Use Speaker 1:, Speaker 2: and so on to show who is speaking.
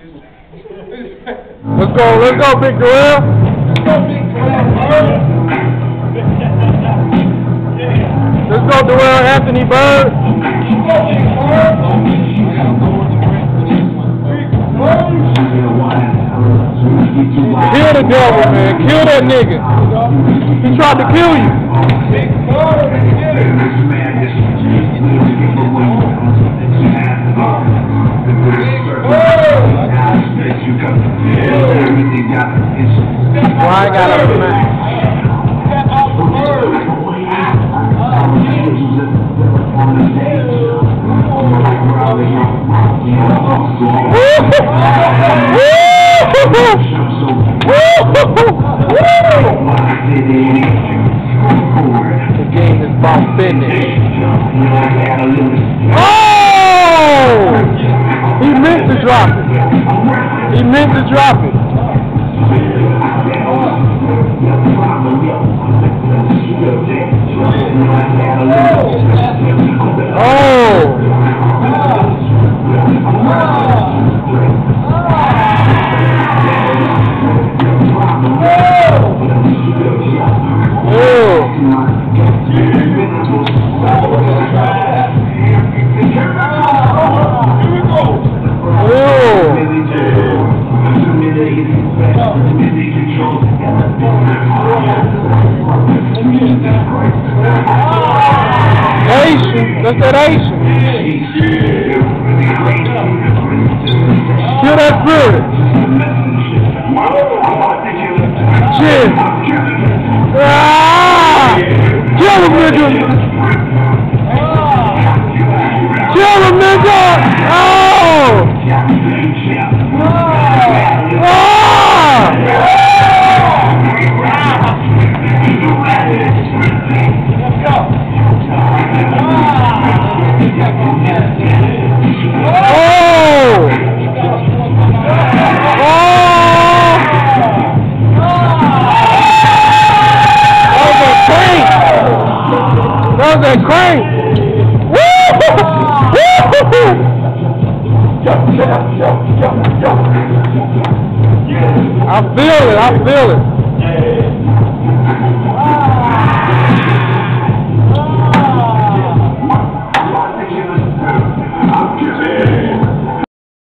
Speaker 1: Let's go, Big Darrell. Let's go, Darrell Anthony Bird. Kill the devil, man. Kill that nigga. He tried to kill you. Well, I got up, man. The game is about fitness. Oh! He meant to drop it. He meant to drop it. Oh! Asian, that's that Asian. Kill that bird. Shit. Ah! Kill him, nigga. Kill him, nigga. Oh! Ah! That was a crank! Woo! I feel it, I feel it.